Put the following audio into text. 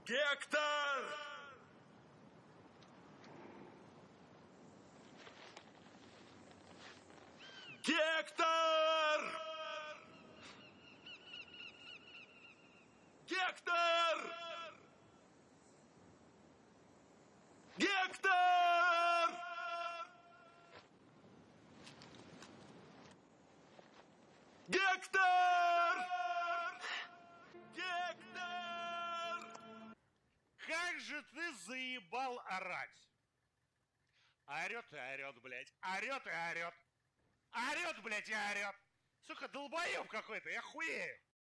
Гектор! Гектор! Гектор! Гектор! Гектор! Гектор! Как же ты заебал орать! Орет и орет, блядь. Орет и орет. Орет, блядь, и орет. Сука, долбоеб какой-то, я хуею.